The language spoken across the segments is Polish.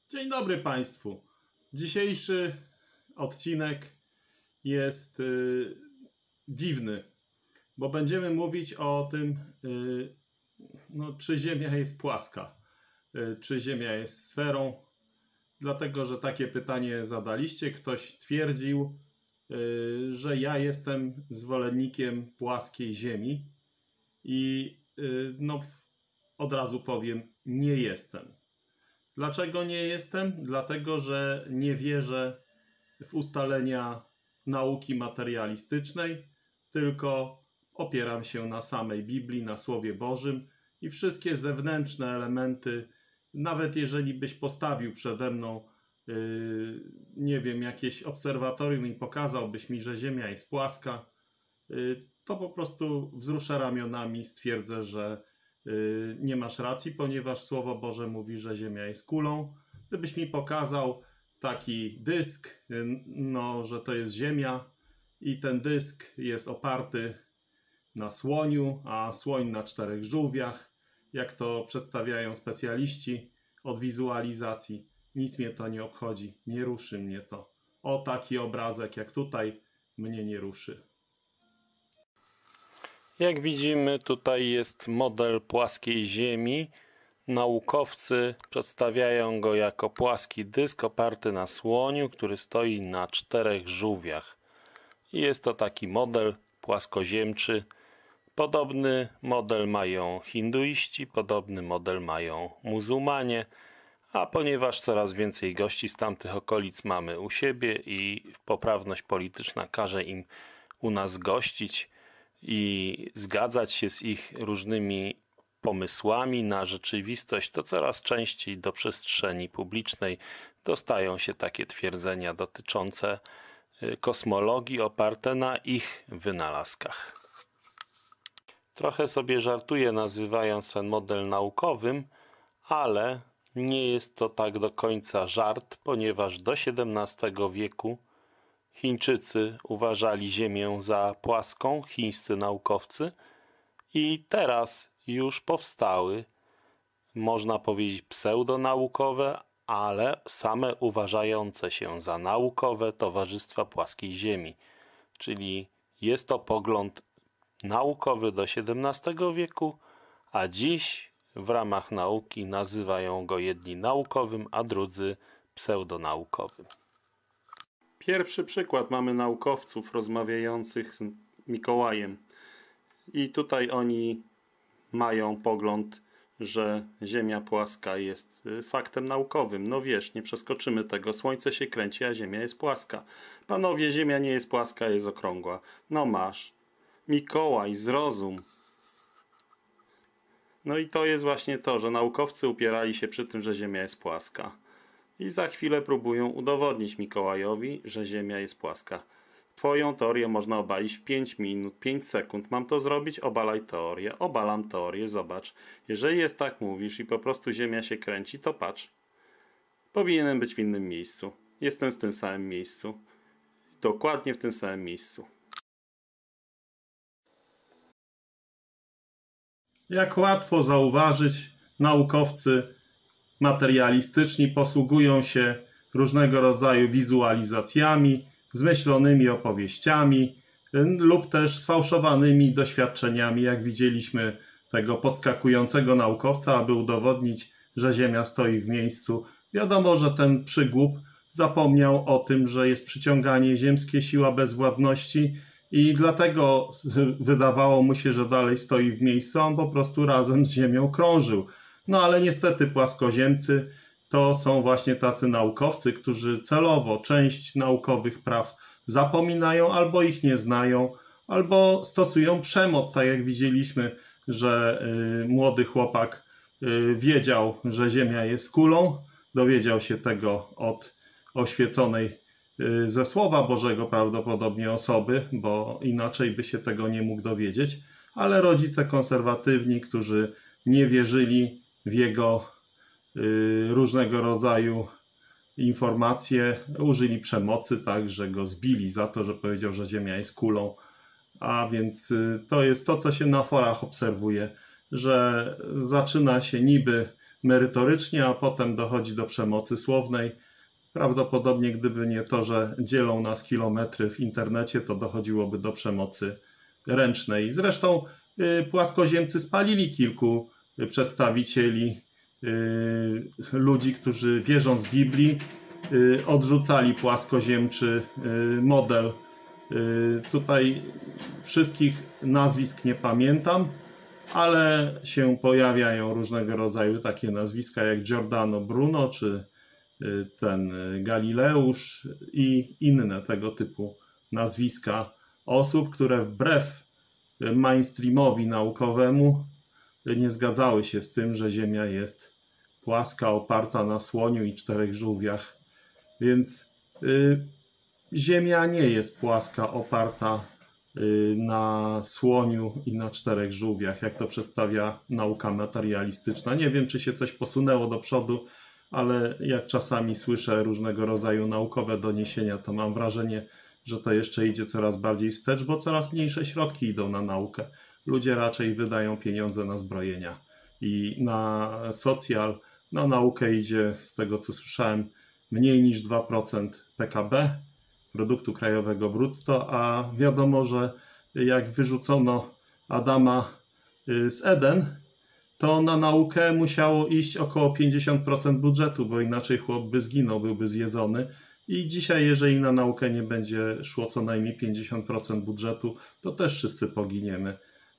Dzień dobry Państwu. Dzisiejszy odcinek jest dziwny, bo będziemy mówić o tym, czy Ziemia jest płaska, czy Ziemia jest sferą, dlatego że takie pytanie zadaliście. Ktoś twierdził, że ja jestem zwolennikiem płaskiej Ziemi i od razu powiem, nie jestem. Dlaczego nie jestem? Dlatego, że nie wierzę w ustalenia nauki materialistycznej, tylko opieram się na samej Biblii, na Słowie Bożym i wszystkie zewnętrzne elementy, nawet jeżeli byś postawił przede mną, jakieś obserwatorium i pokazałbyś mi, że Ziemia jest płaska, to po prostu wzruszę ramionami, stwierdzę, że nie masz racji, ponieważ Słowo Boże mówi, że Ziemia jest kulą. Gdybyś mi pokazał taki dysk, że to jest Ziemia i ten dysk jest oparty na słoniu, a słoń na 4 żółwiach, jak to przedstawiają specjaliści od wizualizacji, nic mnie to nie obchodzi, nie ruszy mnie to. O, taki obrazek jak tutaj mnie nie ruszy. Jak widzimy, tutaj jest model płaskiej Ziemi. Naukowcy przedstawiają go jako płaski dysk oparty na słoniu, który stoi na 4 żółwiach. I jest to taki model płaskoziemczy. Podobny model mają hinduiści, podobny model mają muzułmanie, a ponieważ coraz więcej gości z tamtych okolic mamy u siebie i poprawność polityczna każe im u nas gościć i zgadzać się z ich różnymi pomysłami na rzeczywistość, to coraz częściej do przestrzeni publicznej dostają się takie twierdzenia dotyczące kosmologii oparte na ich wynalazkach. Trochę sobie żartuję, nazywając ten model naukowym, ale nie jest to tak do końca żart, ponieważ do XVII wieku Chińczycy uważali Ziemię za płaską, chińscy naukowcy, i teraz już powstały, można powiedzieć, pseudonaukowe, ale same uważające się za naukowe towarzystwa płaskiej Ziemi. Czyli jest to pogląd naukowy do XVII wieku, a dziś w ramach nauki nazywają go jedni naukowym, a drudzy pseudonaukowym. Pierwszy przykład, mamy naukowców rozmawiających z Mikołajem i tutaj oni mają pogląd, że Ziemia płaska jest faktem naukowym. No wiesz, nie przeskoczymy tego. Słońce się kręci, a Ziemia jest płaska. Panowie, Ziemia nie jest płaska, jest okrągła. No masz. Mikołaj, zrozum. No i to jest właśnie to, że naukowcy upierali się przy tym, że Ziemia jest płaska. I za chwilę próbują udowodnić Mikołajowi, że Ziemia jest płaska. Twoją teorię można obalić w 5 minut, 5 sekund. Mam to zrobić? Obalaj teorię. Obalam teorię, zobacz. Jeżeli jest tak mówisz i po prostu Ziemia się kręci, to patrz. Powinienem być w innym miejscu. Jestem w tym samym miejscu. Dokładnie w tym samym miejscu. Jak łatwo zauważyć, naukowcy materialistyczni posługują się różnego rodzaju wizualizacjami, zmyślonymi opowieściami lub też sfałszowanymi doświadczeniami, jak widzieliśmy tego podskakującego naukowca, aby udowodnić, że Ziemia stoi w miejscu. Wiadomo, że ten przygłup zapomniał o tym, że jest przyciąganie ziemskie, siła bezwładności i dlatego wydawało mu się, że dalej stoi w miejscu, a on po prostu razem z Ziemią krążył. No ale niestety płaskoziemcy to są właśnie tacy naukowcy, którzy celowo część naukowych praw zapominają, albo ich nie znają, albo stosują przemoc, tak jak widzieliśmy, że młody chłopak wiedział, że Ziemia jest kulą, dowiedział się tego od oświeconej ze Słowa Bożego prawdopodobnie osoby, bo inaczej by się tego nie mógł dowiedzieć, ale rodzice konserwatywni, którzy nie wierzyli w jego różnego rodzaju informacje, użyli przemocy, tak, że go zbili za to, że powiedział, że Ziemia jest kulą. A więc to jest to, co się na forach obserwuje, że zaczyna się niby merytorycznie, a potem dochodzi do przemocy słownej. Prawdopodobnie gdyby nie to, że dzielą nas kilometry w internecie, to dochodziłoby do przemocy ręcznej. Zresztą płaskoziemcy spalili kilku przedstawicieli ludzi, którzy wierząc Biblii odrzucali płaskoziemczy model. Tutaj wszystkich nazwisk nie pamiętam, ale się pojawiają różnego rodzaju takie nazwiska jak Giordano Bruno czy ten Galileusz i inne tego typu nazwiska osób, które wbrew mainstreamowi naukowemu nie zgadzały się z tym, że Ziemia jest płaska, oparta na słoniu i 4 żółwiach. Więc Ziemia nie jest płaska, oparta na słoniu i na 4 żółwiach, jak to przedstawia nauka materialistyczna. Nie wiem, czy się coś posunęło do przodu, ale jak czasami słyszę różnego rodzaju naukowe doniesienia, to mam wrażenie, że to jeszcze idzie coraz bardziej wstecz, bo coraz mniejsze środki idą na naukę. Ludzie raczej wydają pieniądze na zbrojenia i na socjal, na naukę idzie, z tego co słyszałem, mniej niż 2% PKB, produktu krajowego brutto, a wiadomo, że jak wyrzucono Adama z Eden, to na naukę musiało iść około 50% budżetu, bo inaczej chłop by zginął, byłby zjedzony. I dzisiaj, jeżeli na naukę nie będzie szło co najmniej 50% budżetu, to też wszyscy poginiemy.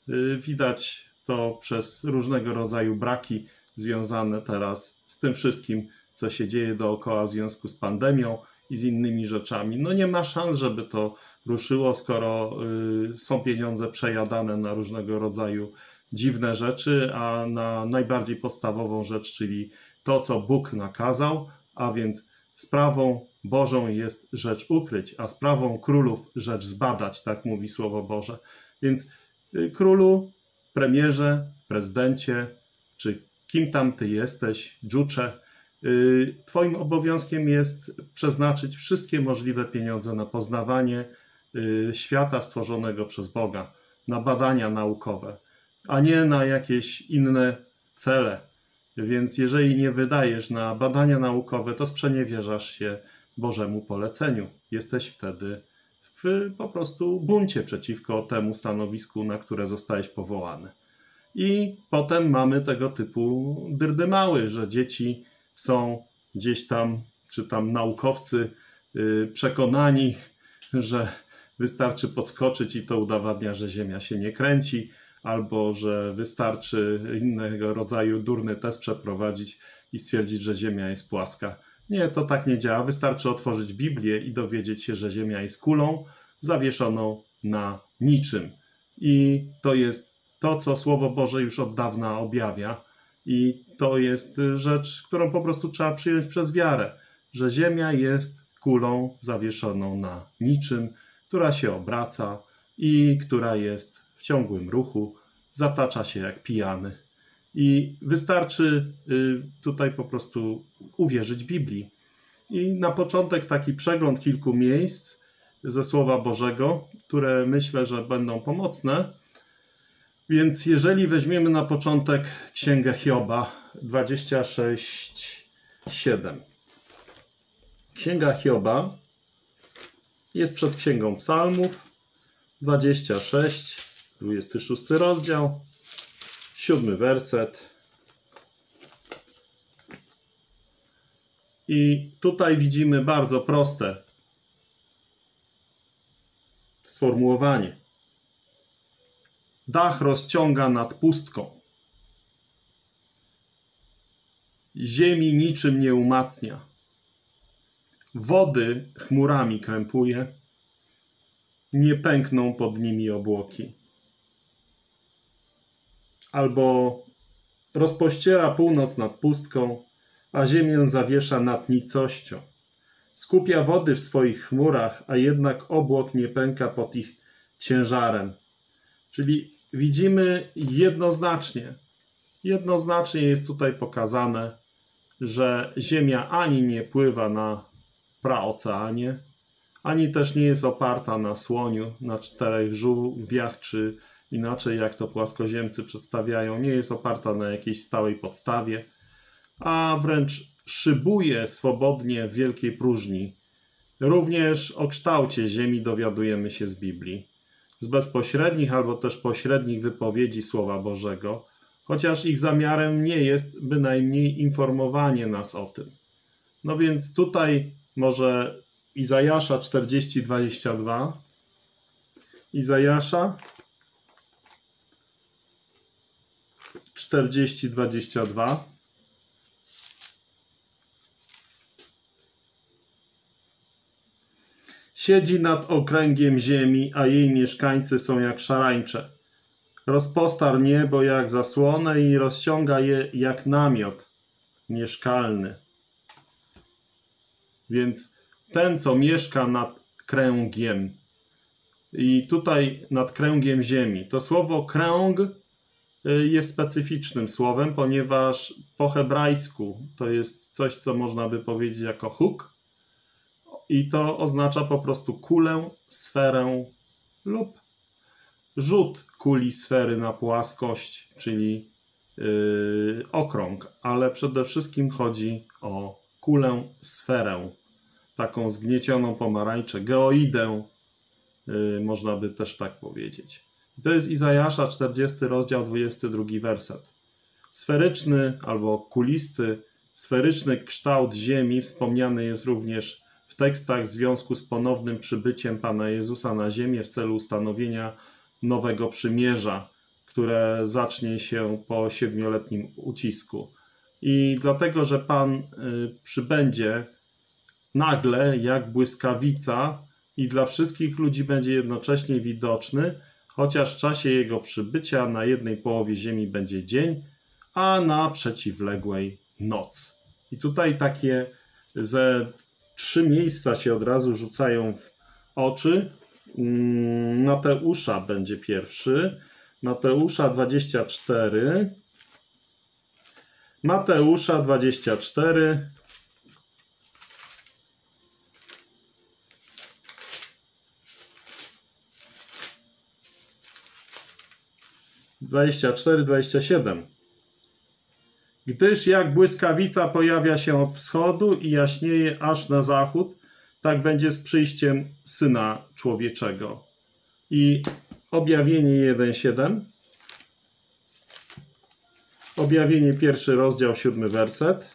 Widać to przez różnego rodzaju braki związane teraz z tym wszystkim, co się dzieje dookoła w związku z pandemią i z innymi rzeczami. No nie ma szans, żeby to ruszyło, skoro są pieniądze przejadane na różnego rodzaju dziwne rzeczy, a na najbardziej podstawową rzecz, czyli to, co Bóg nakazał, a więc sprawą Bożą jest rzecz ukryć, a sprawą królów rzecz zbadać, tak mówi Słowo Boże. Więc królu, premierze, prezydencie, czy kim tam ty jesteś, dżucze, twoim obowiązkiem jest przeznaczyć wszystkie możliwe pieniądze na poznawanie świata stworzonego przez Boga, na badania naukowe, a nie na jakieś inne cele. Więc jeżeli nie wydajesz na badania naukowe, to sprzeniewierzasz się Bożemu poleceniu. Jesteś wtedy w po prostu buncie przeciwko temu stanowisku, na które zostałeś powołany. I potem mamy tego typu dyrdymały, że dzieci są gdzieś tam, czy tam naukowcy przekonani, że wystarczy podskoczyć i to udowadnia, że Ziemia się nie kręci, albo że wystarczy innego rodzaju durny test przeprowadzić i stwierdzić, że Ziemia jest płaska. Nie, to tak nie działa. Wystarczy otworzyć Biblię i dowiedzieć się, że Ziemia jest kulą zawieszoną na niczym. I to jest to, co Słowo Boże już od dawna objawia. I to jest rzecz, którą po prostu trzeba przyjąć przez wiarę, że Ziemia jest kulą zawieszoną na niczym, która się obraca i która jest w ciągłym ruchu, zatacza się jak pijany. I wystarczy tutaj po prostu uwierzyć Biblii. I na początek taki przegląd kilku miejsc ze Słowa Bożego, które myślę, że będą pomocne. Więc jeżeli weźmiemy na początek Księgę Hioba 26:7. Księga Hioba jest przed Księgą Psalmów 26, 26 rozdział, 7 werset. I tutaj widzimy bardzo proste sformułowanie. Dach rozciąga nad pustką. Ziemi niczym nie umacnia. Wody chmurami krępuje. Nie pękną pod nimi obłoki. Albo rozpościera północ nad pustką, a ziemię zawiesza nad nicością. Skupia wody w swoich chmurach, a jednak obłok nie pęka pod ich ciężarem. Czyli widzimy jednoznacznie jest tutaj pokazane, że Ziemia ani nie pływa na praoceanie, ani też nie jest oparta na słoniu, na 4 żółwiach, czy inaczej jak to płaskoziemcy przedstawiają, nie jest oparta na jakiejś stałej podstawie, a wręcz szybuje swobodnie w wielkiej próżni. Również o kształcie ziemi dowiadujemy się z Biblii, z bezpośrednich albo też pośrednich wypowiedzi Słowa Bożego, chociaż ich zamiarem nie jest bynajmniej informowanie nas o tym. No więc tutaj może Izajasza 40:22. Izajasza 40:22. Siedzi nad okręgiem ziemi, a jej mieszkańcy są jak szarańcze. Rozpostarł niebo jak zasłonę i rozciąga je jak namiot mieszkalny. Więc ten, co mieszka nad kręgiem, i tutaj nad kręgiem ziemi. To słowo kręg jest specyficznym słowem, ponieważ po hebrajsku to jest coś, co można by powiedzieć jako huk, i to oznacza po prostu kulę, sferę lub rzut kuli sfery na płaskość, czyli okrąg, ale przede wszystkim chodzi o kulę, sferę, taką zgniecioną pomarańczę, geoidę, można by też tak powiedzieć. I to jest Izajasza 40 rozdział 22 werset. Sferyczny albo kulisty, sferyczny kształt ziemi wspomniany jest również w tekstach w związku z ponownym przybyciem Pana Jezusa na ziemię w celu ustanowienia nowego przymierza, które zacznie się po 7-letnim ucisku. I dlatego, że Pan przybędzie nagle jak błyskawica i dla wszystkich ludzi będzie jednocześnie widoczny, chociaż w czasie Jego przybycia na jednej połowie ziemi będzie dzień, a na przeciwległej noc. I tutaj takie ze 3 miejsca się od razu rzucają w oczy. Mateusza będzie pierwszy. Mateusza 24. Mateusza 24. (24, 27). Gdyż jak błyskawica pojawia się od wschodu i jaśnieje aż na zachód, tak będzie z przyjściem Syna Człowieczego. I Objawienie 1:7. Objawienie 1 rozdział 7 werset.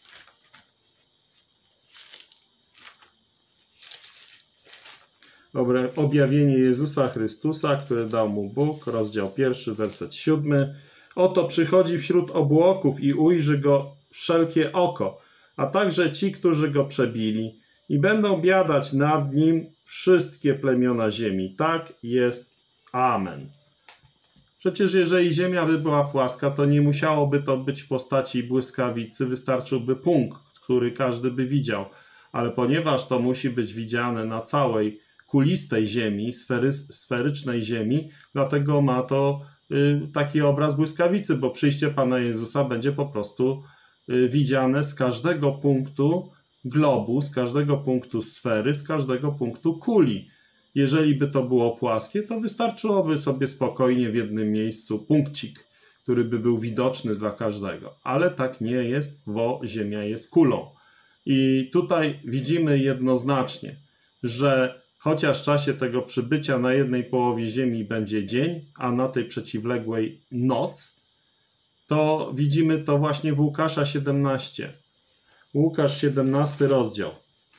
Objawienie Jezusa Chrystusa, które dał mu Bóg, rozdział 1, werset 7. Oto przychodzi wśród obłoków i ujrzy go wszelkie oko, a także ci, którzy go przebili, i będą biadać nad nim wszystkie plemiona ziemi. Tak jest. Amen. Przecież jeżeli ziemia by była płaska, to nie musiałoby to być w postaci błyskawicy, wystarczyłby punkt, który każdy by widział. Ale ponieważ to musi być widziane na całej kulistej ziemi, sferycznej ziemi, dlatego ma to taki obraz błyskawicy, bo przyjście Pana Jezusa będzie po prostu widziane z każdego punktu globu, z każdego punktu sfery, z każdego punktu kuli. Jeżeli by to było płaskie, to wystarczyłoby sobie spokojnie w jednym miejscu punkcik, który by był widoczny dla każdego. Ale tak nie jest, bo Ziemia jest kulą. I tutaj widzimy jednoznacznie, że chociaż w czasie tego przybycia na jednej połowie Ziemi będzie dzień, a na tej przeciwległej noc, to widzimy to właśnie w Łukasza 17. Łukasz 17 rozdział.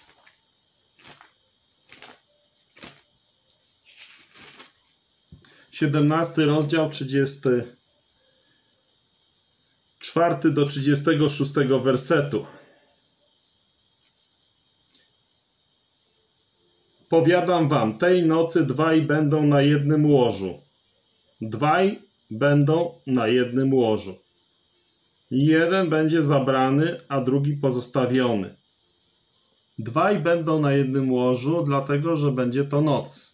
XVII rozdział, 34 do 36 wersetu. Powiadam wam, tej nocy 2 będą na jednym łożu. 2 będą na jednym łożu. Jeden będzie zabrany, a drugi pozostawiony. 2 będą na jednym łożu, dlatego że będzie to noc.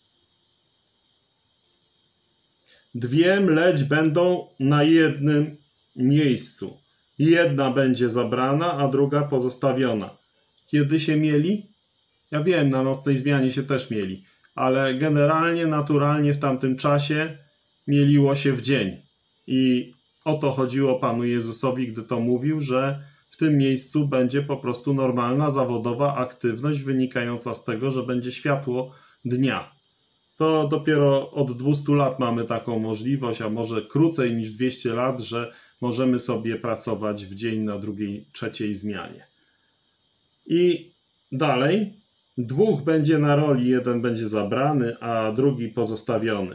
2 mleć będą na jednym miejscu. Jedna będzie zabrana, a druga pozostawiona. Kiedy się mieli? Ja wiem, na nocnej zmianie się też mieli, ale generalnie, naturalnie w tamtym czasie mieliło się w dzień. I o to chodziło Panu Jezusowi, gdy to mówił, że w tym miejscu będzie po prostu normalna, zawodowa aktywność wynikająca z tego, że będzie światło dnia. To dopiero od 200 lat mamy taką możliwość, a może krócej niż 200 lat, że możemy sobie pracować w dzień na drugiej, trzeciej zmianie. I dalej, dwóch będzie na roli, jeden będzie zabrany, a drugi pozostawiony.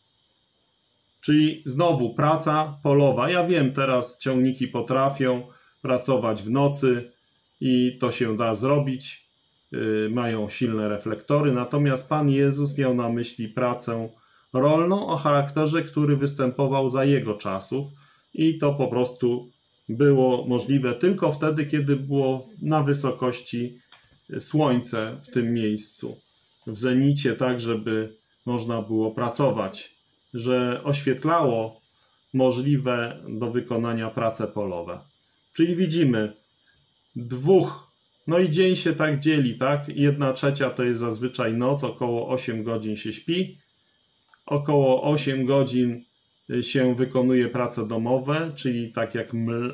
Czyli znowu praca polowa. Ja wiem, teraz ciągniki potrafią pracować w nocy i to się da zrobić. Mają silne reflektory. Natomiast Pan Jezus miał na myśli pracę rolną o charakterze, który występował za Jego czasów i to po prostu było możliwe tylko wtedy, kiedy było na wysokości słońce w tym miejscu, w zenicie, tak żeby można było pracować, że oświetlało możliwe do wykonania prace polowe. Czyli widzimy dwóch, no i dzień się tak dzieli, tak? 1/3 to jest zazwyczaj noc, około 8 godzin się śpi, około 8 godzin się wykonuje prace domowe, czyli tak jak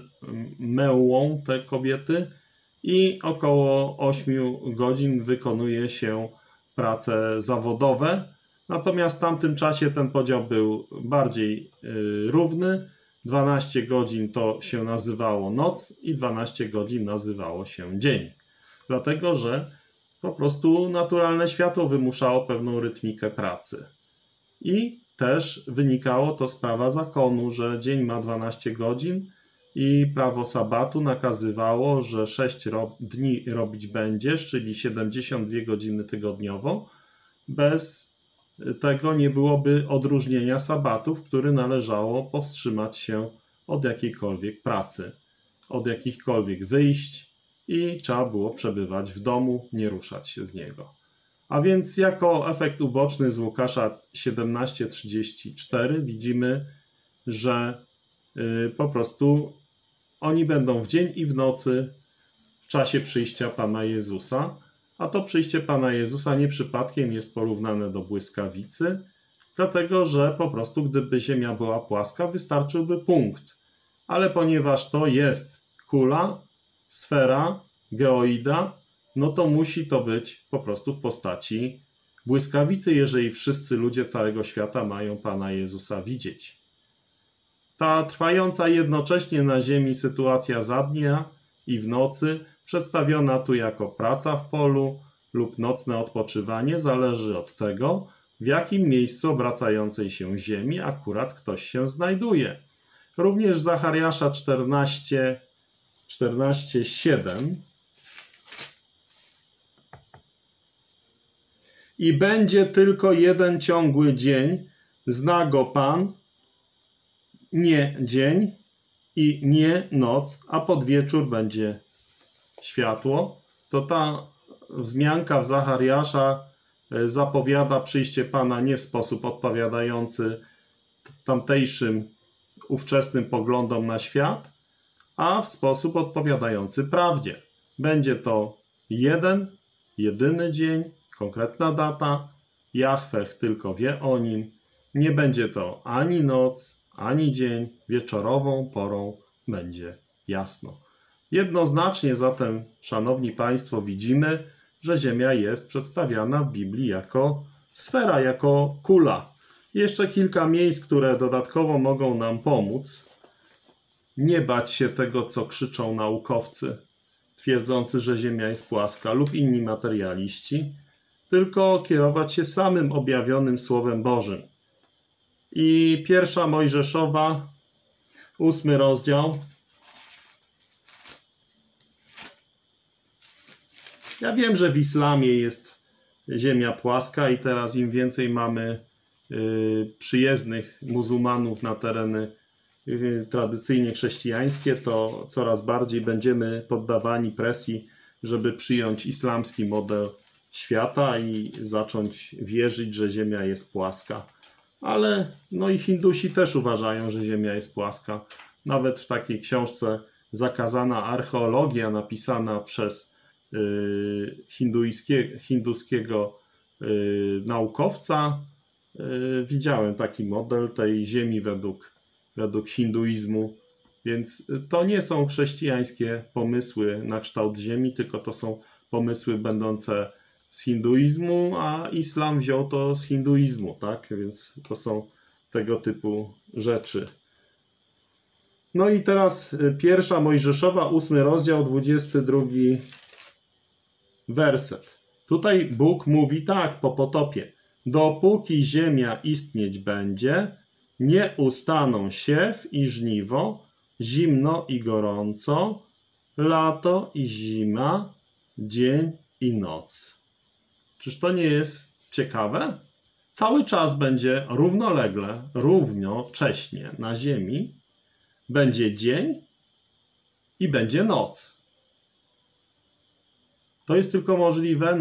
mełą te kobiety, i około 8 godzin wykonuje się prace zawodowe. Natomiast w tamtym czasie ten podział był bardziej równy. 12 godzin to się nazywało noc i 12 godzin nazywało się dzień. Dlatego, że po prostu naturalne światło wymuszało pewną rytmikę pracy. I też wynikało to z prawa zakonu, że dzień ma 12 godzin i prawo sabatu nakazywało, że 6 dni robić będziesz, czyli 72 godziny tygodniowo. Bez tego nie byłoby odróżnienia sabatu, w który należało powstrzymać się od jakiejkolwiek pracy, od jakichkolwiek wyjść i trzeba było przebywać w domu, nie ruszać się z niego. A więc jako efekt uboczny z Łukasza 17:34 widzimy, że po prostu oni będą w dzień i w nocy w czasie przyjścia Pana Jezusa, a to przyjście Pana Jezusa nie przypadkiem jest porównane do błyskawicy, dlatego że po prostu gdyby ziemia była płaska, wystarczyłby punkt. Ale ponieważ to jest kula, sfera, geoida, no to musi to być po prostu w postaci błyskawicy, jeżeli wszyscy ludzie całego świata mają Pana Jezusa widzieć. Ta trwająca jednocześnie na ziemi sytuacja za dnia i w nocy, przedstawiona tu jako praca w polu lub nocne odpoczywanie, zależy od tego, w jakim miejscu obracającej się ziemi akurat ktoś się znajduje. Również w Zachariasza 14:7 i będzie tylko jeden ciągły dzień, zna go Pan, nie dzień i nie noc, a pod wieczór będzie światło. To ta wzmianka w Zachariasza zapowiada przyjście Pana nie w sposób odpowiadający tamtejszym ówczesnym poglądom na świat, a w sposób odpowiadający prawdzie. Będzie to jeden, jedyny dzień, konkretna data, Jahweh tylko wie o nim. Nie będzie to ani noc, ani dzień, wieczorową porą będzie jasno. Jednoznacznie zatem, szanowni Państwo, widzimy, że Ziemia jest przedstawiana w Biblii jako sfera, jako kula. Jeszcze kilka miejsc, które dodatkowo mogą nam pomóc. Nie bać się tego, co krzyczą naukowcy, twierdzący, że Ziemia jest płaska, lub inni materialiści, tylko kierować się samym objawionym Słowem Bożym. I 1 Mojżeszowa, 8 rozdział. Ja wiem, że w islamie jest ziemia płaska i teraz im więcej mamy przyjezdnych muzułmanów na tereny tradycyjnie chrześcijańskie, to coraz bardziej będziemy poddawani presji, żeby przyjąć islamski model świata i zacząć wierzyć, że ziemia jest płaska. Ale no i Hindusi też uważają, że ziemia jest płaska. Nawet w takiej książce Zakazana archeologia, napisana przez hinduskiego naukowca, widziałem taki model tej ziemi według według hinduizmu. Więc to nie są chrześcijańskie pomysły na kształt ziemi, tylko to są pomysły będące z hinduizmu, a islam wziął to z hinduizmu, tak? Więc to są tego typu rzeczy. No i teraz 1 Mojżeszowa, 8 rozdział, 22 werset. Tutaj Bóg mówi tak po potopie. Dopóki ziemia istnieć będzie, nie ustaną siew i żniwo, zimno i gorąco, lato i zima, dzień i noc. Czyż to nie jest ciekawe? Cały czas będzie równolegle, równocześnie na ziemi będzie dzień i będzie noc. To jest tylko możliwe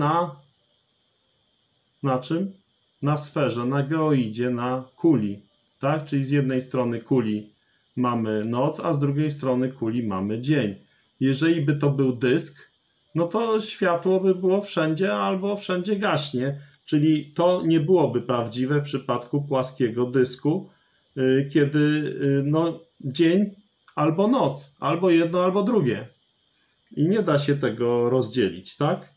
na czym? Na sferze, na geoidzie, na kuli. Tak? Czyli z jednej strony kuli mamy noc, a z drugiej strony kuli mamy dzień. Jeżeli by to był dysk, no to światło by było wszędzie albo wszędzie gaśnie. Czyli to nie byłoby prawdziwe w przypadku płaskiego dysku, kiedy no, dzień albo noc, albo jedno, albo drugie. I nie da się tego rozdzielić, tak?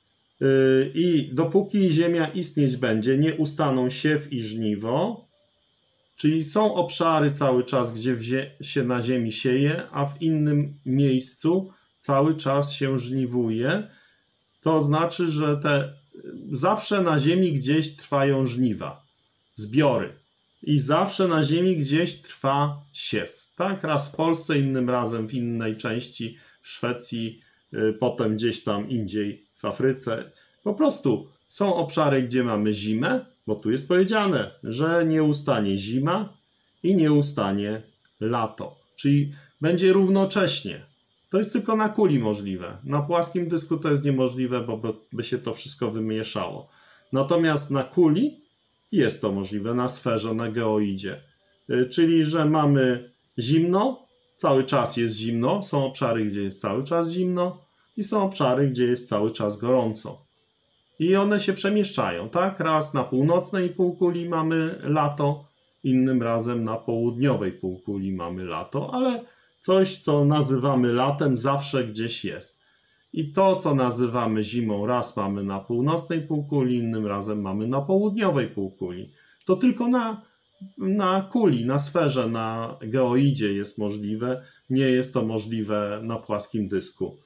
I dopóki ziemia istnieć będzie, nie ustaną siew i żniwo, czyli są obszary cały czas, gdzie się na ziemi sieje, a w innym miejscu cały czas się żniwuje. To znaczy, że zawsze na ziemi gdzieś trwają żniwa, zbiory. I zawsze na ziemi gdzieś trwa siew. Tak? Raz w Polsce, innym razem w innej części, w Szwecji, potem gdzieś tam indziej w Afryce. Po prostu są obszary, gdzie mamy zimę, bo tu jest powiedziane, że nie ustanie zima i nie ustanie lato. Czyli będzie równocześnie. To jest tylko na kuli możliwe. Na płaskim dysku to jest niemożliwe, bo by się to wszystko wymieszało. Natomiast na kuli jest to możliwe, na sferze, na geoidzie. Czyli, że mamy zimno, cały czas jest zimno, są obszary, gdzie jest cały czas zimno i są obszary, gdzie jest cały czas gorąco. I one się przemieszczają, tak? Raz na północnej półkuli mamy lato, innym razem na południowej półkuli mamy lato, ale coś, co nazywamy latem, zawsze gdzieś jest. I to, co nazywamy zimą, raz mamy na północnej półkuli, innym razem mamy na południowej półkuli. To tylko na kuli, na sferze, na geoidzie jest możliwe. Nie jest to możliwe na płaskim dysku.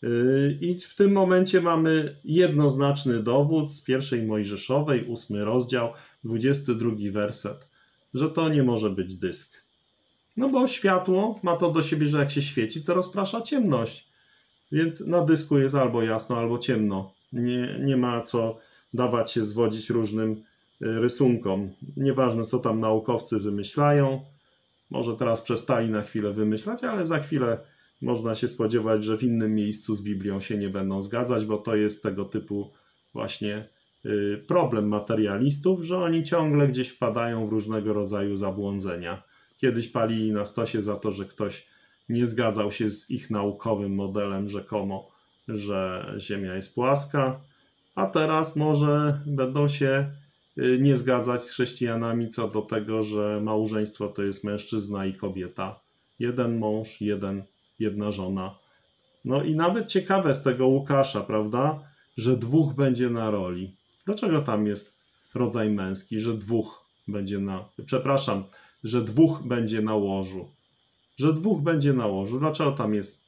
I w tym momencie mamy jednoznaczny dowód z 1 Mojżeszowej, 8 rozdział, 22 werset, że to nie może być dysk. No bo światło ma to do siebie, że jak się świeci, to rozprasza ciemność. Więc na dysku jest albo jasno, albo ciemno. Nie ma co dawać się zwodzić różnym rysunkom. Nieważne, co tam naukowcy wymyślają. Może teraz przestali na chwilę wymyślać, ale za chwilę można się spodziewać, że w innym miejscu z Biblią się nie będą zgadzać, bo to jest tego typu właśnie problem materialistów, że oni ciągle gdzieś wpadają w różnego rodzaju zabłądzenia. Kiedyś palili na stosie za to, że ktoś nie zgadzał się z ich naukowym modelem rzekomo, że Ziemia jest płaska, a teraz może będą się nie zgadzać z chrześcijanami co do tego, że małżeństwo to jest mężczyzna i kobieta. Jeden mąż, jedna żona. No i nawet ciekawe z tego Łukasza, prawda, że dwóch będzie na roli. Dlaczego tam jest rodzaj męski, że dwóch będzie że dwóch będzie na łożu? Że dwóch będzie na łożu. Dlaczego tam jest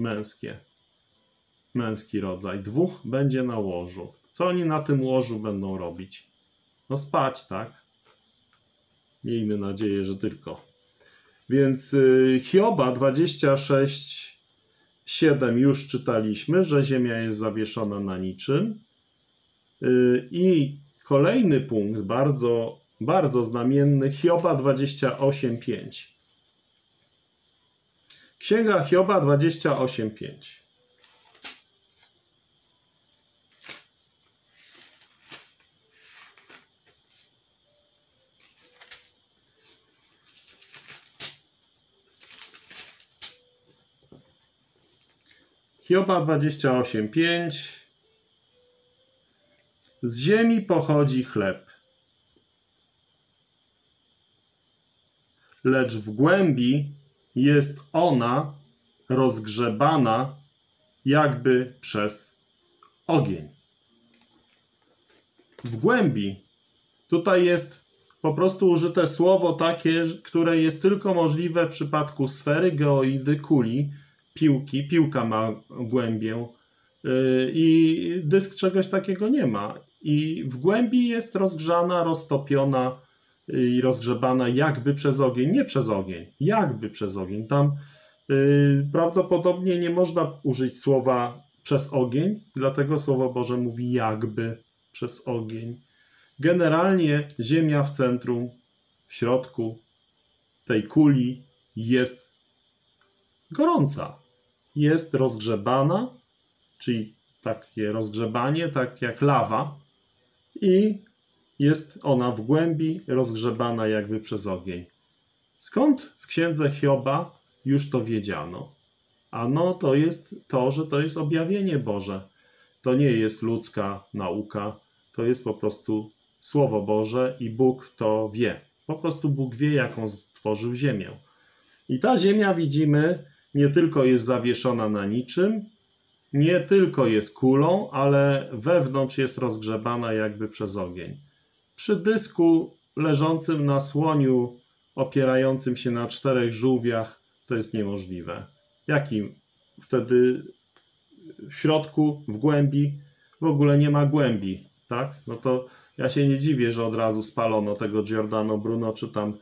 męski rodzaj? Dwóch będzie na łożu. Co oni na tym łożu będą robić? No spać, tak? Miejmy nadzieję, że tylko. Więc Hioba 26:7 już czytaliśmy, że ziemia jest zawieszona na niczym. I kolejny punkt, bardzo, bardzo znamienny, Hioba 28:5. Księga Hioba 28:5. Hioba 28:5. Z ziemi pochodzi chleb, lecz w głębi jest ona rozgrzebana jakby przez ogień. W głębi. Tutaj jest po prostu użyte słowo takie, które jest tylko możliwe w przypadku sfery, geoidy, kuli, piłki. Piłka ma głębię i dysk czegoś takiego nie ma. I w głębi jest rozgrzana, roztopiona i rozgrzebana jakby przez ogień. Nie przez ogień, jakby przez ogień. Tam prawdopodobnie nie można użyć słowa przez ogień, dlatego Słowo Boże mówi jakby przez ogień. Generalnie Ziemia w centrum, w środku tej kuli jest gorąca. Jest rozgrzebana, czyli takie rozgrzebanie, tak jak lawa, i jest ona w głębi rozgrzebana jakby przez ogień. Skąd w księdze Hioba już to wiedziano? Ano to jest to, że to jest objawienie Boże. To nie jest ludzka nauka, to jest po prostu Słowo Boże i Bóg to wie. Po prostu Bóg wie, jaką stworzył ziemię. I ta ziemia, widzimy, nie tylko jest zawieszona na niczym, nie tylko jest kulą, ale wewnątrz jest rozgrzebana jakby przez ogień. Przy dysku leżącym na słoniu, opierającym się na 4 żółwiach, to jest niemożliwe. Jakim wtedy w środku, w głębi, w ogóle nie ma głębi, tak? No to ja się nie dziwię, że od razu spalono tego Giordano Bruno, czy tam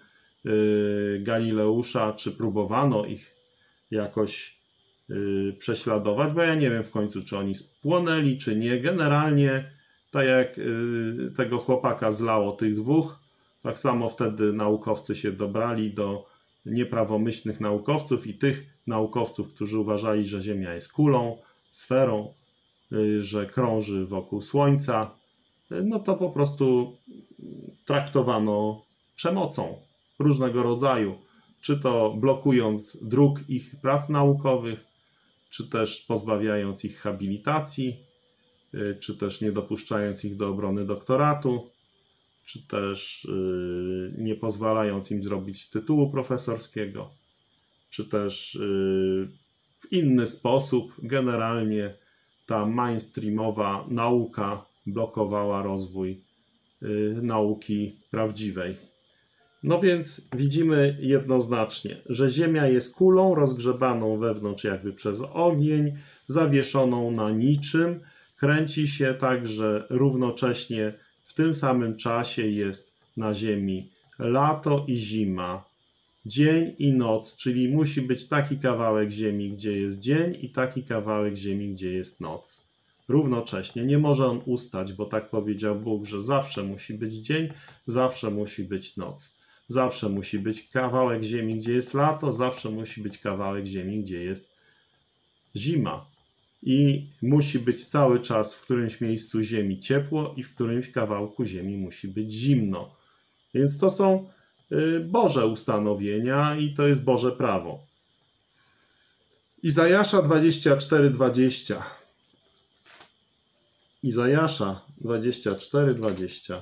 Galileusza, czy próbowano ich jakoś prześladować, bo ja nie wiem w końcu, czy oni spłonęli, czy nie. Generalnie, tak jak tego chłopaka zlało tych 2, tak samo wtedy naukowcy się dobrali do nieprawomyślnych naukowców i tych naukowców, którzy uważali, że Ziemia jest kulą, sferą, że krąży wokół Słońca, no to po prostu traktowano przemocą różnego rodzaju, czy to blokując dróg ich prac naukowych, czy też pozbawiając ich habilitacji, czy też nie dopuszczając ich do obrony doktoratu, czy też nie pozwalając im zrobić tytułu profesorskiego, czy też w inny sposób. Generalnie ta mainstreamowa nauka blokowała rozwój nauki prawdziwej. No więc widzimy jednoznacznie, że Ziemia jest kulą rozgrzebaną wewnątrz jakby przez ogień, zawieszoną na niczym, kręci się tak, że równocześnie w tym samym czasie jest na Ziemi lato i zima, dzień i noc, czyli musi być taki kawałek Ziemi, gdzie jest dzień i taki kawałek Ziemi, gdzie jest noc. Równocześnie nie może on ustać, bo tak powiedział Bóg, że zawsze musi być dzień, zawsze musi być noc. Zawsze musi być kawałek ziemi, gdzie jest lato, zawsze musi być kawałek ziemi, gdzie jest zima. I musi być cały czas w którymś miejscu ziemi ciepło i w którymś kawałku ziemi musi być zimno. Więc to są Boże ustanowienia i to jest Boże prawo. Izajasza 24:20. Izajasza 24:20.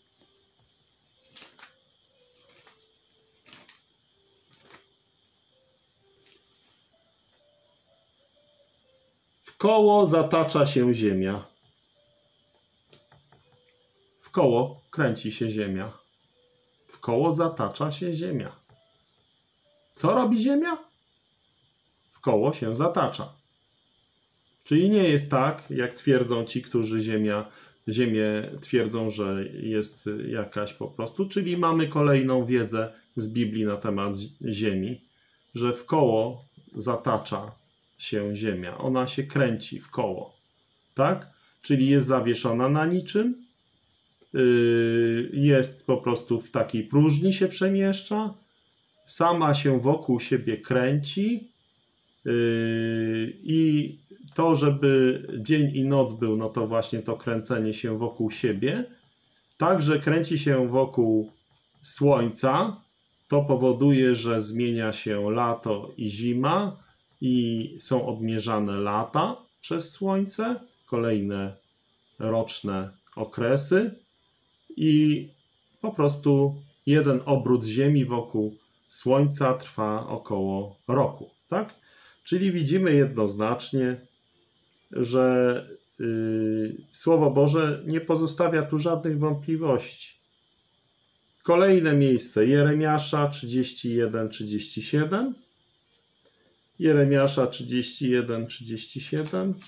W koło zatacza się ziemia. W koło kręci się ziemia. W koło zatacza się ziemia. Co robi ziemia? W koło się zatacza. Czyli nie jest tak, jak twierdzą ci, którzy Ziemię twierdzą, że jest jakaś po prostu. Czyli mamy kolejną wiedzę z Biblii na temat Ziemi, że w koło zatacza się Ziemia. Ona się kręci w koło. Tak? Czyli jest zawieszona na niczym. Jest po prostu w takiej próżni się przemieszcza. Sama się wokół siebie kręci. I to, żeby dzień i noc był, no to właśnie to kręcenie się wokół siebie. Także kręci się wokół Słońca. To powoduje, że zmienia się lato i zima i są odmierzane lata przez Słońce, kolejne roczne okresy i po prostu jeden obrót Ziemi wokół Słońca trwa około roku. Tak? Czyli widzimy jednoznacznie, że Słowo Boże nie pozostawia tu żadnych wątpliwości. Kolejne miejsce, Jeremiasza 31-37. Jeremiasza 31-37.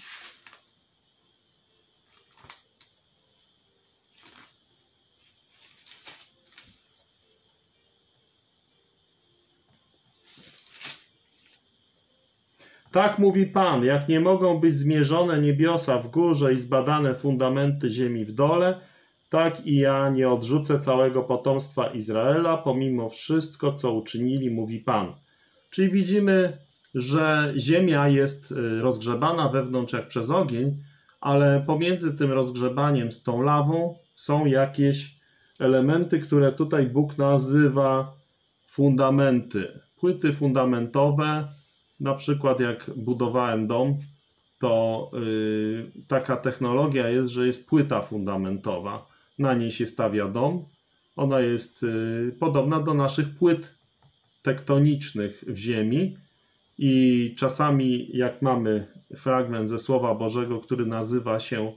Tak mówi Pan, jak nie mogą być zmierzone niebiosa w górze i zbadane fundamenty ziemi w dole, tak i ja nie odrzucę całego potomstwa Izraela, pomimo wszystko, co uczynili, mówi Pan. Czyli widzimy, że ziemia jest rozgrzebana wewnątrz jak przez ogień, ale pomiędzy tym rozgrzebaniem z tą lawą są jakieś elementy, które tutaj Bóg nazywa fundamenty. Płyty fundamentowe, na przykład jak budowałem dom, to taka technologia jest, że jest płyta fundamentowa. Na niej się stawia dom. Ona jest podobna do naszych płyt tektonicznych w ziemi i czasami jak mamy fragment ze Słowa Bożego, który nazywa się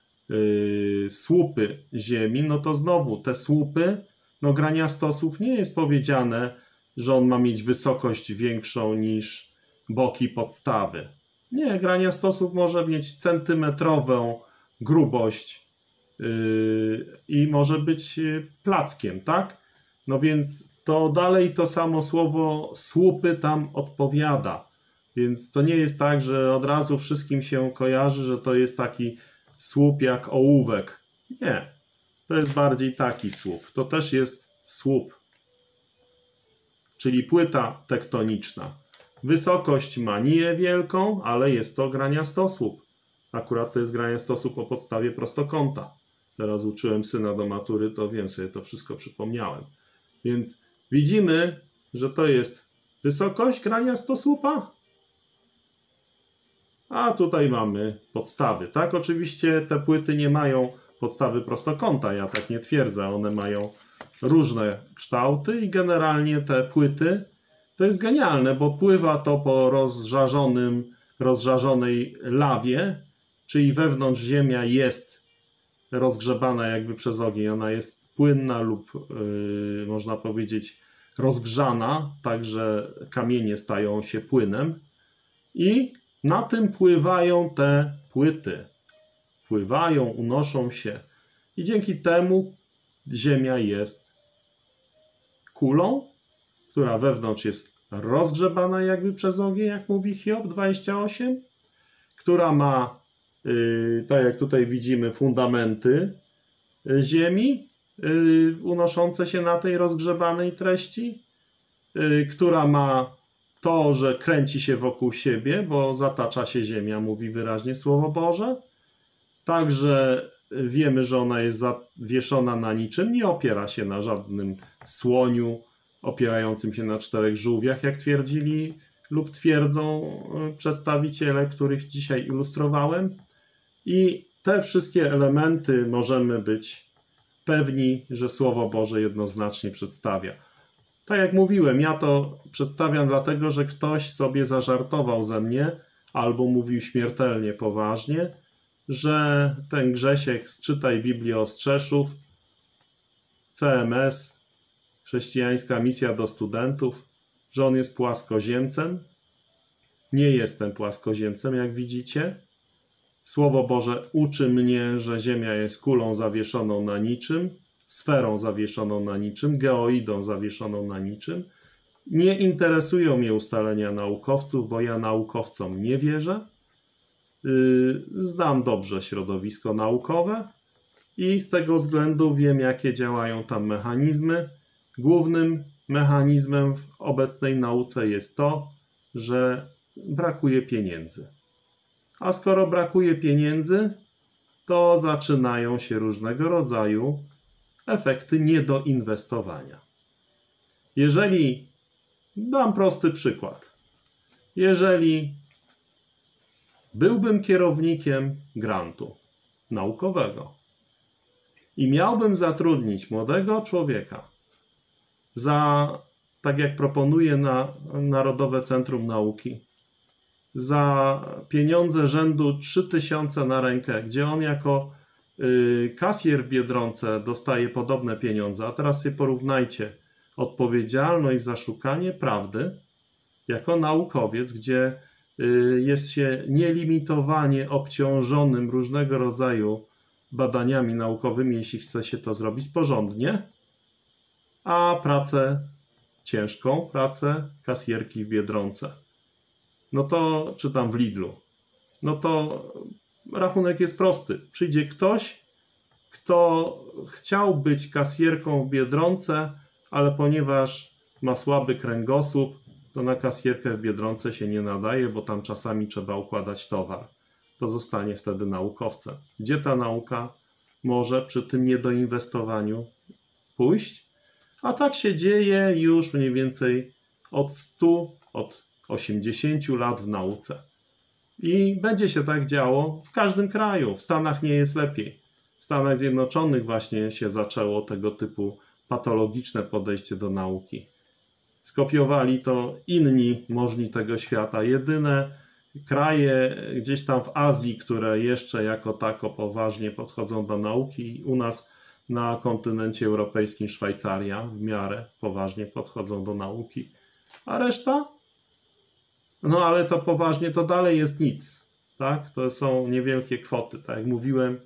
słupy ziemi, no to znowu te słupy, no graniastosłup nie jest powiedziane, że on ma mieć wysokość większą niż boki podstawy. Nie, graniastosłup może mieć centymetrową grubość i może być plackiem, tak? No więc to dalej to samo słowo słupy tam odpowiada. Więc to nie jest tak, że od razu wszystkim się kojarzy, że to jest taki słup jak ołówek. Nie, to jest bardziej taki słup. To też jest słup, czyli płyta tektoniczna. Wysokość ma niewielką, ale jest to graniastosłup. Akurat to jest graniastosłup o podstawie prostokąta. Teraz uczyłem syna do matury, to wiem, sobie to wszystko przypomniałem. Więc widzimy, że to jest wysokość graniastosłupa, a tutaj mamy podstawy. Tak, oczywiście te płyty nie mają podstawy prostokąta, ja tak nie twierdzę. One mają różne kształty i generalnie te płyty to jest genialne, bo pływa to po rozżarzonej lawie, czyli wewnątrz ziemia jest rozgrzebana jakby przez ogień. Ona jest płynna lub można powiedzieć rozgrzana, tak że kamienie stają się płynem i na tym pływają te płyty. Pływają, unoszą się i dzięki temu ziemia jest kulą, która wewnątrz jest rozgrzebana jakby przez ogień, jak mówi Hiob 28, która ma, tak jak tutaj widzimy, fundamenty ziemi unoszące się na tej rozgrzebanej treści, która ma to, że kręci się wokół siebie, bo zatacza się ziemia, mówi wyraźnie Słowo Boże. Także wiemy, że ona jest zawieszona na niczym, nie opiera się na żadnym słoniu opierającym się na 4 żółwiach, jak twierdzili lub twierdzą przedstawiciele, których dzisiaj ilustrowałem. I te wszystkie elementy możemy być pewni, że Słowo Boże jednoznacznie przedstawia. Tak jak mówiłem, ja to przedstawiam dlatego, że ktoś sobie zażartował ze mnie albo mówił śmiertelnie poważnie, że ten Grzesiek z Czytaj Biblię Ostrzeszów, CMS, Chrześcijańska Misja do Studentów, że on jest płaskoziemcem. Nie jestem płaskoziemcem, jak widzicie. Słowo Boże uczy mnie, że Ziemia jest kulą zawieszoną na niczym, sferą zawieszoną na niczym, geoidą zawieszoną na niczym. Nie interesują mnie ustalenia naukowców, bo ja naukowcom nie wierzę. Znam dobrze środowisko naukowe i z tego względu wiem, jakie działają tam mechanizmy. Głównym mechanizmem w obecnej nauce jest to, że brakuje pieniędzy. A skoro brakuje pieniędzy, to zaczynają się różnego rodzaju efekty niedoinwestowania. Jeżeli, dam prosty przykład, jeżeli byłbym kierownikiem grantu naukowego i miałbym zatrudnić młodego człowieka za tak jak proponuje Narodowe Centrum Nauki, za pieniądze rzędu 3000 na rękę, gdzie on jako kasjer w Biedronce dostaje podobne pieniądze, a teraz sobie porównajcie odpowiedzialność za szukanie prawdy jako naukowiec, gdzie jest się nielimitowanie obciążonym różnego rodzaju badaniami naukowymi, jeśli chce się to zrobić porządnie, a pracę ciężką, pracę kasjerki w Biedronce. No to, czy tam w Lidlu, no to rachunek jest prosty. Przyjdzie ktoś, kto chciał być kasjerką w Biedronce, ale ponieważ ma słaby kręgosłup, to na kasjerkę w Biedronce się nie nadaje, bo tam czasami trzeba układać towar. To zostanie wtedy naukowcem. Gdzie ta nauka może przy tym niedoinwestowaniu pójść? A tak się dzieje już mniej więcej od 80 lat w nauce. I będzie się tak działo w każdym kraju. W Stanach nie jest lepiej. W Stanach Zjednoczonych właśnie się zaczęło tego typu patologiczne podejście do nauki. Skopiowali to inni możni tego świata. Jedyne kraje gdzieś tam w Azji, które jeszcze jako tako poważnie podchodzą do nauki, u nas na kontynencie europejskim Szwajcaria w miarę poważnie podchodzą do nauki. A reszta? No ale to poważnie to dalej jest nic. Tak? To są niewielkie kwoty. Tak jak mówiłem,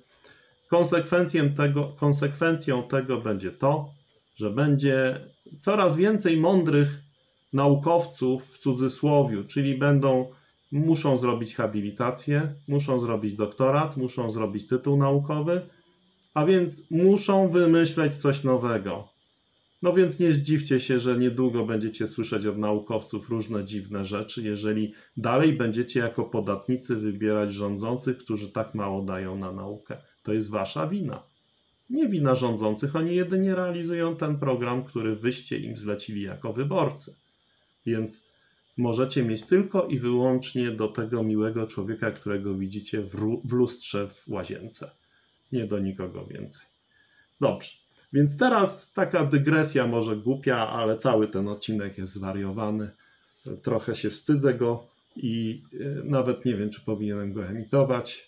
konsekwencją tego będzie to, że będzie coraz więcej mądrych naukowców w cudzysłowiu, czyli muszą zrobić habilitację, muszą zrobić doktorat, muszą zrobić tytuł naukowy, a więc muszą wymyśleć coś nowego. No więc nie zdziwcie się, że niedługo będziecie słyszeć od naukowców różne dziwne rzeczy, jeżeli dalej będziecie jako podatnicy wybierać rządzących, którzy tak mało dają na naukę. To jest wasza wina. Nie wina rządzących, oni jedynie realizują ten program, który wyście im zlecili jako wyborcy. Więc możecie mieć tylko i wyłącznie do tego miłego człowieka, którego widzicie w lustrze w łazience. Nie do nikogo więcej. Dobrze, więc teraz taka dygresja może głupia, ale cały ten odcinek jest zwariowany. Trochę się wstydzę go i nawet nie wiem, czy powinienem go emitować.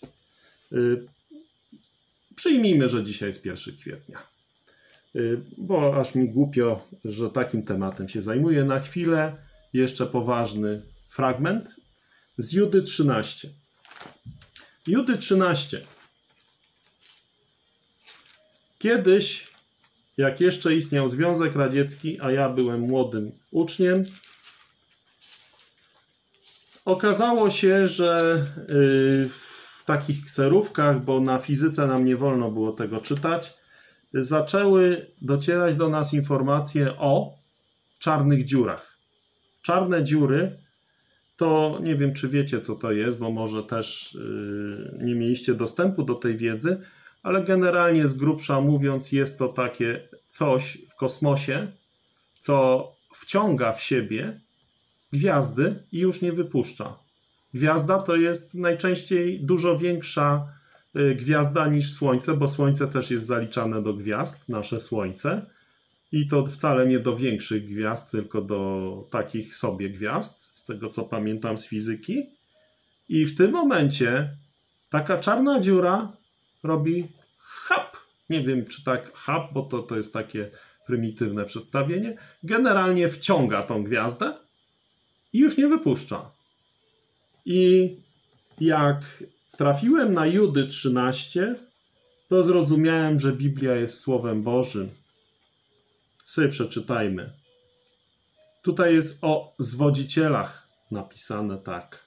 Przyjmijmy, że dzisiaj jest 1 kwietnia. Bo aż mi głupio, że takim tematem się zajmuję. Na chwilę jeszcze poważny fragment z Judy 13. Judy 13. Kiedyś, jak jeszcze istniał Związek Radziecki, a ja byłem młodym uczniem, okazało się, że w takich kserówkach, bo na fizyce nam nie wolno było tego czytać, zaczęły docierać do nas informacje o czarnych dziurach. Czarne dziury to, nie wiem czy wiecie co to jest, bo może też nie mieliście dostępu do tej wiedzy, ale generalnie z grubsza mówiąc jest to takie coś w kosmosie, co wciąga w siebie gwiazdy i już nie wypuszcza. Gwiazda to jest najczęściej dużo większa gwiazda niż Słońce, bo Słońce też jest zaliczane do gwiazd, nasze Słońce. I to wcale nie do większych gwiazd, tylko do takich sobie gwiazd, z tego co pamiętam z fizyki. I w tym momencie taka czarna dziura robi hap. Nie wiem, czy tak hap, bo to jest takie prymitywne przedstawienie. Generalnie wciąga tą gwiazdę i już nie wypuszcza. I jak trafiłem na Judy 13, to zrozumiałem, że Biblia jest Słowem Bożym. Sobie przeczytajmy. Tutaj jest o zwodzicielach napisane tak.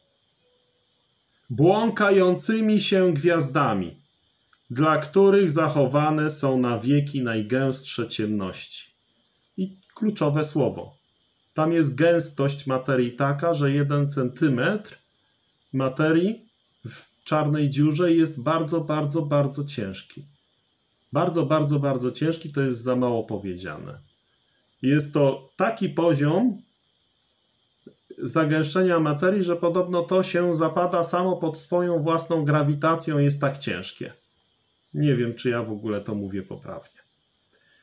Błąkającymi się gwiazdami, dla których zachowane są na wieki najgęstsze ciemności. I kluczowe słowo. Tam jest gęstość materii taka, że 1 centymetr materii w czarnej dziurze jest bardzo, bardzo, bardzo ciężki. Bardzo, bardzo, bardzo ciężki, to jest za mało powiedziane. Jest to taki poziom zagęszczenia materii, że podobno to się zapada samo pod swoją własną grawitacją, jest tak ciężkie. Nie wiem, czy ja w ogóle to mówię poprawnie.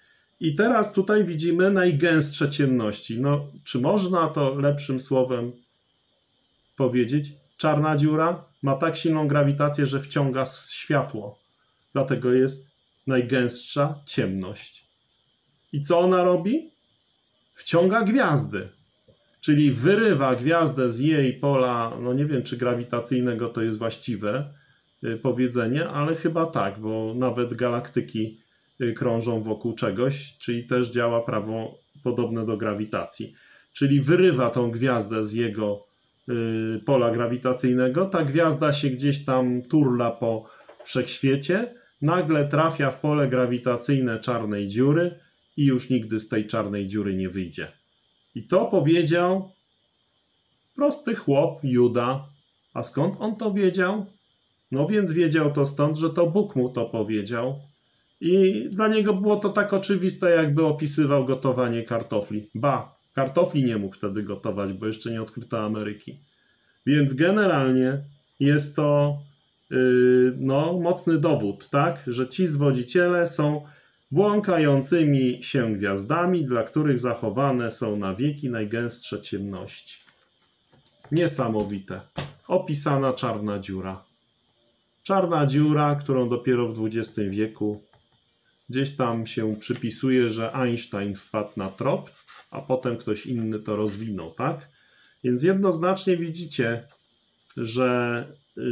I teraz tutaj widzimy najgęstsze ciemności. No, czy można to lepszym słowem powiedzieć? Czarna dziura ma tak silną grawitację, że wciąga światło. Dlatego jest najgęstsza ciemność. I co ona robi? Wciąga gwiazdy. Czyli wyrywa gwiazdę z jej pola, no nie wiem, czy grawitacyjnego to jest właściwe powiedzenie, ale chyba tak, bo nawet galaktyki krążą wokół czegoś, czyli też działa prawo podobne do grawitacji. Czyli wyrywa tą gwiazdę z jego pola grawitacyjnego, ta gwiazda się gdzieś tam turla po wszechświecie, nagle trafia w pole grawitacyjne czarnej dziury i już nigdy z tej czarnej dziury nie wyjdzie. I to powiedział prosty chłop Juda. A skąd on to wiedział? No więc wiedział to stąd, że to Bóg mu to powiedział. I dla niego było to tak oczywiste, jakby opisywał gotowanie kartofli. Ba, kartofli nie mógł wtedy gotować, bo jeszcze nie odkryto Ameryki. Więc generalnie jest to mocny dowód, tak, że ci zwodziciele są błąkającymi się gwiazdami, dla których zachowane są na wieki najgęstsze ciemności. Niesamowite. Opisana czarna dziura. Czarna dziura, którą dopiero w XX wieku gdzieś tam się przypisuje, że Einstein wpadł na trop, a potem ktoś inny to rozwinął, tak? Więc jednoznacznie widzicie, że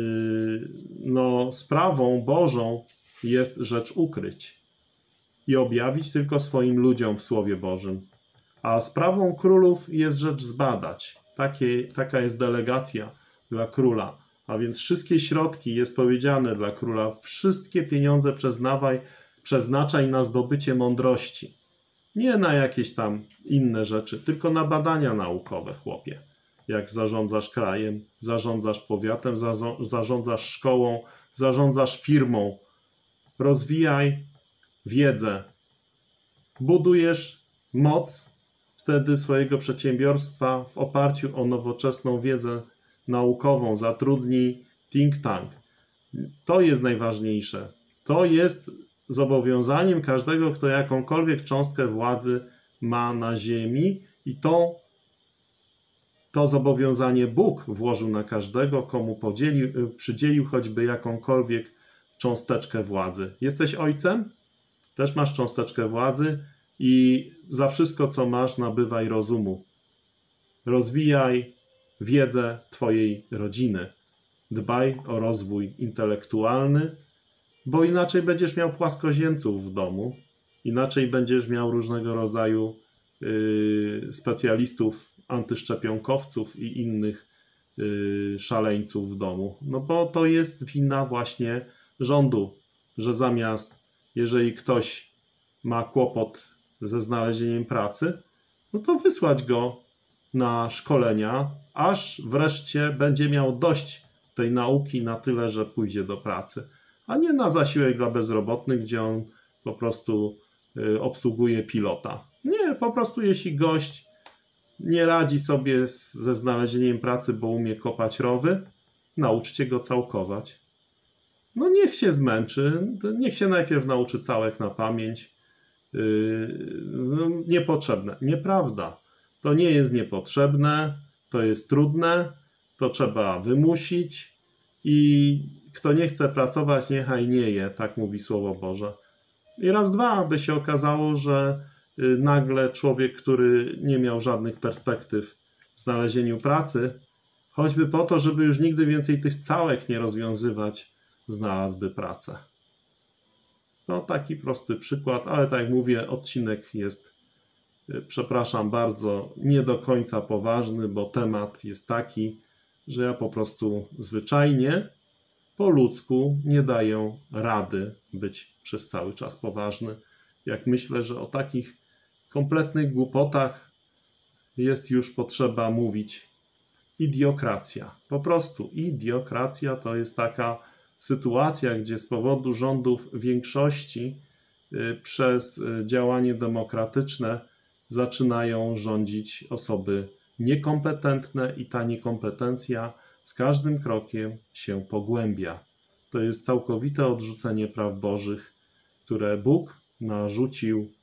sprawą Bożą jest rzecz ukryć i objawić tylko swoim ludziom w Słowie Bożym. A sprawą królów jest rzecz zbadać. Taka jest delegacja dla króla. A więc wszystkie środki, jest powiedziane dla króla, wszystkie pieniądze przeznaczaj na zdobycie mądrości. Nie na jakieś tam inne rzeczy, tylko na badania naukowe, chłopie. Jak zarządzasz krajem, zarządzasz powiatem, zarządzasz szkołą, zarządzasz firmą. Rozwijaj wiedzę. Budujesz moc wtedy swojego przedsiębiorstwa w oparciu o nowoczesną wiedzę naukową. Zatrudnij think tank. To jest najważniejsze. To jest zobowiązaniem każdego, kto jakąkolwiek cząstkę władzy ma na ziemi i to zobowiązanie Bóg włożył na każdego, komu przydzielił choćby jakąkolwiek cząsteczkę władzy. Jesteś ojcem? Też masz cząsteczkę władzy i za wszystko, co masz, nabywaj rozumu. Rozwijaj wiedzę twojej rodziny. Dbaj o rozwój intelektualny, bo inaczej będziesz miał płaskoziemców w domu, inaczej będziesz miał różnego rodzaju specjalistów, antyszczepionkowców i innych szaleńców w domu. No bo to jest wina właśnie rządu, że zamiast, jeżeli ktoś ma kłopot ze znalezieniem pracy, no to wysłać go na szkolenia, aż wreszcie będzie miał dość tej nauki na tyle, że pójdzie do pracy, a nie na zasiłek dla bezrobotnych, gdzie on po prostu obsługuje pilota. Nie, po prostu jeśli gość nie radzi sobie ze znalezieniem pracy, bo umie kopać rowy, nauczcie go całkować. No niech się zmęczy, niech się najpierw nauczy całek na pamięć. Niepotrzebne. Nieprawda. To nie jest niepotrzebne, to jest trudne, to trzeba wymusić i kto nie chce pracować, niechaj nie je, tak mówi Słowo Boże. I raz, dwa, by się okazało, że nagle człowiek, który nie miał żadnych perspektyw w znalezieniu pracy, choćby po to, żeby już nigdy więcej tych całek nie rozwiązywać, znalazłby pracę. No taki prosty przykład, ale tak jak mówię, odcinek jest, przepraszam bardzo, nie do końca poważny, bo temat jest taki, że ja po prostu zwyczajnie, po ludzku nie daję rady być przez cały czas poważny. Jak myślę, że o takich kompletnych głupotach jest już potrzeba mówić. Idiokracja. Po prostu idiokracja to jest taka sytuacja, gdzie z powodu rządów większości przez działanie demokratyczne zaczynają rządzić osoby niekompetentne i ta niekompetencja z każdym krokiem się pogłębia. To jest całkowite odrzucenie praw bożych, które Bóg narzucił w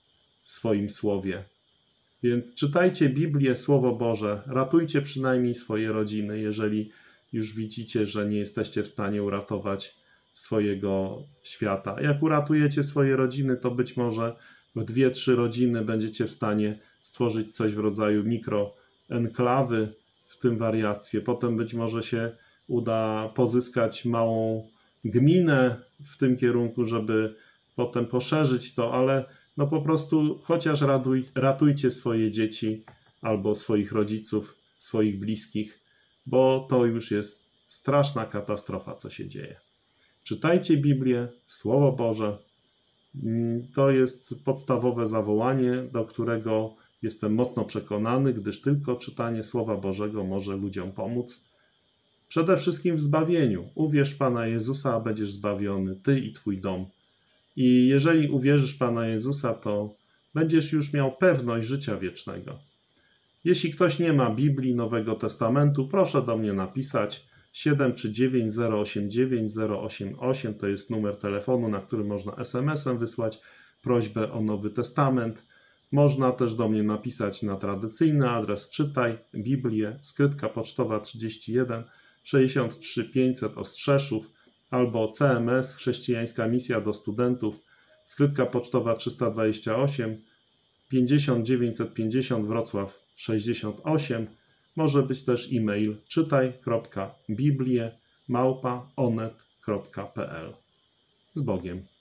w swoim słowie. Więc czytajcie Biblię, Słowo Boże, ratujcie przynajmniej swoje rodziny, jeżeli już widzicie, że nie jesteście w stanie uratować swojego świata. Jak uratujecie swoje rodziny, to być może w 2-3 rodziny będziecie w stanie stworzyć coś w rodzaju mikroenklawy w tym wariactwie. Potem być może się uda pozyskać małą gminę w tym kierunku, żeby potem poszerzyć to, ale no po prostu chociaż ratujcie swoje dzieci albo swoich rodziców, swoich bliskich, bo to już jest straszna katastrofa, co się dzieje. Czytajcie Biblię, Słowo Boże. To jest podstawowe zawołanie, do którego jestem mocno przekonany, gdyż tylko czytanie Słowa Bożego może ludziom pomóc. Przede wszystkim w zbawieniu. Uwierz Pana Jezusa, a będziesz zbawiony, ty i twój dom. I jeżeli uwierzysz Pana Jezusa, to będziesz już miał pewność życia wiecznego. Jeśli ktoś nie ma Biblii, Nowego Testamentu, proszę do mnie napisać 739 089 088, to jest numer telefonu, na który można SMS-em wysłać prośbę o Nowy Testament. Można też do mnie napisać na tradycyjny adres Czytaj Biblię, skrytka pocztowa 31 63 500 Ostrzeszów, albo CMS, Chrześcijańska Misja do Studentów, skrytka pocztowa 328 50 950 Wrocław 68. Może być też e-mail czytaj.biblie@onet.pl. Z Bogiem.